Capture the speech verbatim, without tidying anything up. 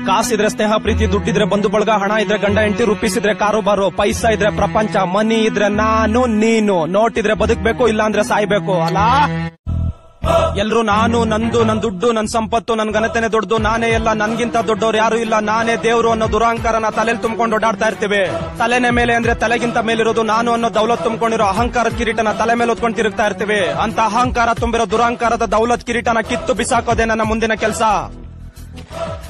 ಕಾಸಿದ್ರೆ ಸ್ನೇಹ ಪ್ರೀತಿ, ದುಡ್ಡಿದ್ರೆ ಬಂಧು ಬಳಗ, ಹಣ ಇದ್ರೆ ಗಂಡ ಹೆಂಡತಿ, ರೂಪಿಸಿದ್ರೆ ಕಾರುಬಾರು, ಪೈಸಾ ಇದ್ರೆ ಪ್ರಪಂಚ, ಮನಿ ಇದ್ರೆ ನಾನು ನೀನು, ನೋಟಿದ್ರೆ ಬದುಕ್ಬೇಕು ಇಲ್ಲಾಂದ್ರೆ ಸಾಯ್ಬೇಕು ಅಲ್ಲ. ಎಲ್ರು ನಾನು, ನಂದು, ನನ್ ದುಡ್ಡು, ನನ್ ಸಂಪತ್ತು, ನನ್ ಘನತೆನೆ ದೊಡ್ಡದು, ನಾನೇ ಎಲ್ಲ, ನನ್ಗಿಂತ ದೊಡ್ಡವ್ರು ಯಾರು ಇಲ್ಲ, ನಾನೇ ದೇವ್ರು ಅನ್ನೋ ದುರಾಂಕಾರನ ತಲೆಯಲ್ಲಿ ತುಂಬಿಕೊಂಡು ಓಡಾಡ್ತಾ ಇರ್ತೀವಿ. ತಲೆನೇ ಮೇಲೆ ಅಂದ್ರೆ ತಲೆಗಿಂತ ಮೇಲಿರೋದು ನಾನು ಅನ್ನೋ ದೌಲತ್ ತುಂಬಿಕೊಂಡಿರೋ ಅಹಂಕಾರದ ಕಿರೀಟನ ತಲೆ ಮೇಲೆ ಹೊತ್ಕೊಂಡು ತಿರುಗ್ತಾ ಇರ್ತೀವಿ. ಅಂತ ಅಹಂಕಾರ ತುಂಬಿರೋ ದುರಾಂಕಾರದ ದೌಲತ್ ಕಿರೀಟನ ಕಿತ್ತು ಬಿಸಾಕೋದೇ ನನ್ನ ಮುಂದಿನ ಕೆಲಸ.